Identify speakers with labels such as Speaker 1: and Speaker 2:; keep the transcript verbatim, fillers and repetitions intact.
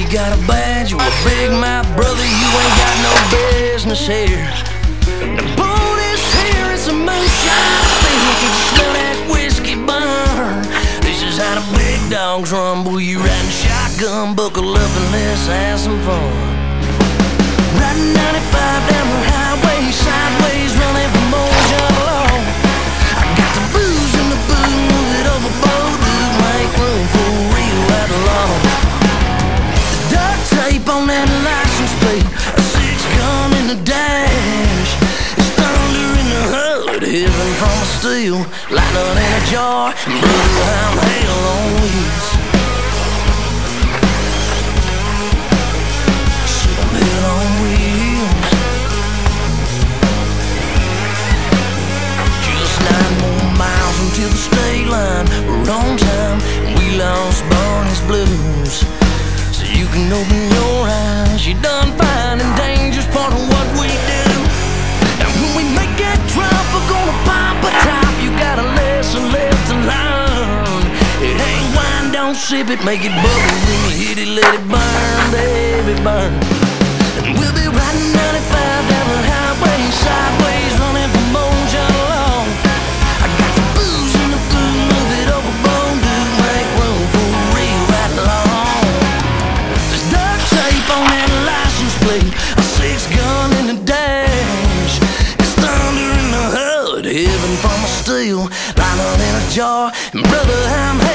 Speaker 1: got a badge, you a big mouth brother, you ain't got no business here. The bonus here is a moonshine thing. Can you smell that whiskey burn? This is how the big dogs rumble. You riding shotgun, buckle up and let's have some fun. Riding ninety-five down the highway, sideways, running from Mojo along. I got the booze in the boot, move it overboard, dude, make room for a real right along. Duct tape on that license plate, a six gun in the dash. It's thunder in the hood, heaven from a steel, lightning in a jar, brother, I'm hell on wheels. So I'm hell on wheels. Just nine more miles until the state line. We're on time, we lost Barney's blues. You can open your eyes, you done fine, and danger's part of what we do. And when we make that drop, we're gonna pop a top. You got a lesson left to learn. It ain't wine, don't sip it, make it bubble. When you hit it, let it burn, baby, burn. And we'll be riding ninety-five down the highway, sideways, running from Mojo along. I got the booze in the food, move it overboard, dude, make room for a real right along. On that license plate, a six gun in the dash. It's thunder in the hood, heaven from a steel, lightning in a jar, and brother, I'm